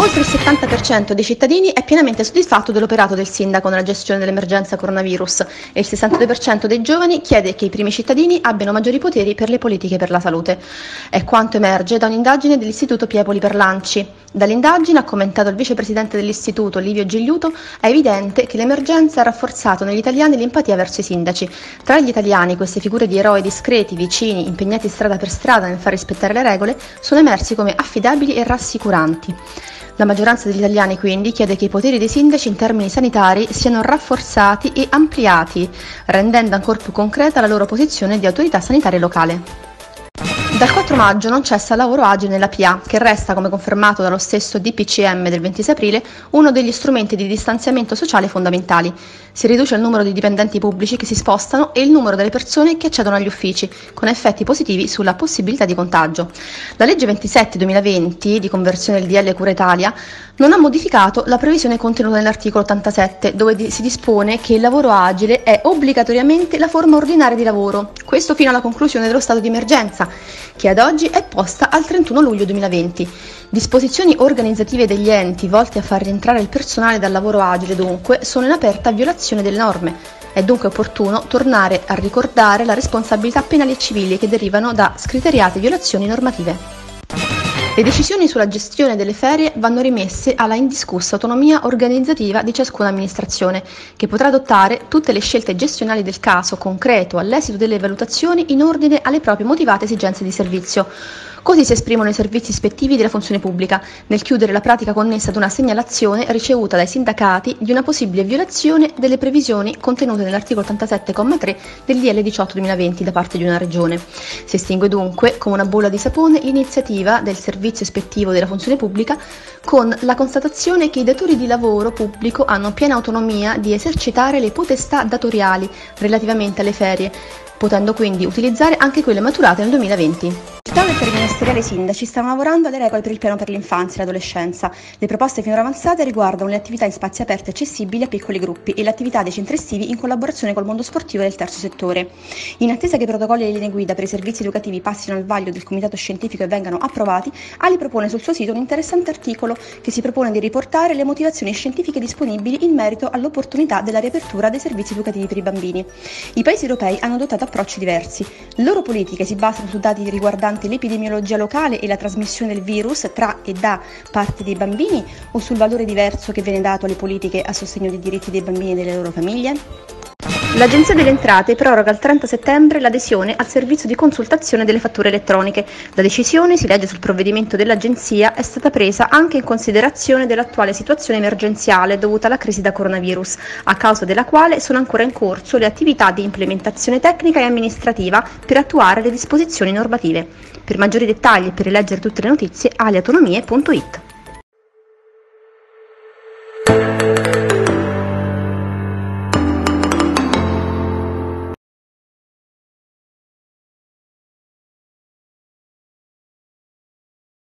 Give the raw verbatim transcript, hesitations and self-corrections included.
Oltre il settanta per cento dei cittadini è pienamente soddisfatto dell'operato del sindaco nella gestione dell'emergenza coronavirus e il sessantadue per cento dei giovani chiede che i primi cittadini abbiano maggiori poteri per le politiche per la salute. È quanto emerge da un'indagine dell'Istituto Piepoli per l'Anci. Dall'indagine, ha commentato il vicepresidente dell'istituto Livio Gigliuto, è evidente che l'emergenza ha rafforzato negli italiani l'empatia verso i sindaci. Tra gli italiani queste figure di eroi discreti, vicini, impegnati strada per strada nel far rispettare le regole, sono emersi come affidabili e rassicuranti. La maggioranza degli italiani quindi chiede che i poteri dei sindaci in termini sanitari siano rafforzati e ampliati, rendendo ancora più concreta la loro posizione di autorità sanitaria locale. Dal quattro maggio non cessa il lavoro agile nella P A, che resta, come confermato dallo stesso D P C M del ventisei aprile, uno degli strumenti di distanziamento sociale fondamentali. Si riduce il numero di dipendenti pubblici che si spostano e il numero delle persone che accedono agli uffici, con effetti positivi sulla possibilità di contagio. La legge ventisette duemilaventi, di conversione del D L Cura Italia, non ha modificato la previsione contenuta nell'articolo ottantasette, dove si dispone che il lavoro agile è obbligatoriamente la forma ordinaria di lavoro, questo fino alla conclusione dello stato di emergenza, che ad oggi è posta al trentuno luglio duemilaventi. Disposizioni organizzative degli enti volte a far rientrare il personale dal lavoro agile, dunque, sono in aperta violazione delle norme. È dunque opportuno tornare a ricordare la responsabilità penali e civili che derivano da scriteriate violazioni normative. Le decisioni sulla gestione delle ferie vanno rimesse alla indiscussa autonomia organizzativa di ciascuna amministrazione, che potrà adottare tutte le scelte gestionali del caso concreto all'esito delle valutazioni in ordine alle proprie motivate esigenze di servizio. Così si esprimono i servizi ispettivi della funzione pubblica, nel chiudere la pratica connessa ad una segnalazione ricevuta dai sindacati di una possibile violazione delle previsioni contenute nell'articolo ottantasette comma tre del D L diciotto duemilaventi da parte di una regione. Si estingue dunque, come una bolla di sapone, l'iniziativa del servizio ispettivo della funzione pubblica, con la constatazione che i datori di lavoro pubblico hanno piena autonomia di esercitare le potestà datoriali relativamente alle ferie, potendo quindi utilizzare anche quelle maturate nel duemilaventi. Il tavolo interministeriale sindaci stanno lavorando alle regole per il piano per l'infanzia e l'adolescenza. Le proposte finora avanzate riguardano le attività in spazi aperti accessibili a piccoli gruppi e le attività dei centri estivi in collaborazione col mondo sportivo e del terzo settore. In attesa che i protocolli e le linee guida per i servizi educativi passino al vaglio del comitato scientifico e vengano approvati, Ali propone sul suo sito un interessante articolo che si propone di riportare le motivazioni scientifiche disponibili in merito all'opportunità della riapertura dei servizi educativi per i bambini. I paesi europei hanno adottato approcci diversi. Le loro politiche si basano su dati riguardanti l'epidemiologia locale e la trasmissione del virus tra e da parte dei bambini, o sul valore diverso che viene dato alle politiche a sostegno dei diritti dei bambini e delle loro famiglie? L'Agenzia delle Entrate proroga al trenta settembre l'adesione al servizio di consultazione delle fatture elettroniche. La decisione, si legge sul provvedimento dell'Agenzia, è stata presa anche in considerazione dell'attuale situazione emergenziale dovuta alla crisi da coronavirus, a causa della quale sono ancora in corso le attività di implementazione tecnica e amministrativa per attuare le disposizioni normative. Per maggiori dettagli e per rileggere tutte le notizie, aliautonomie punto it.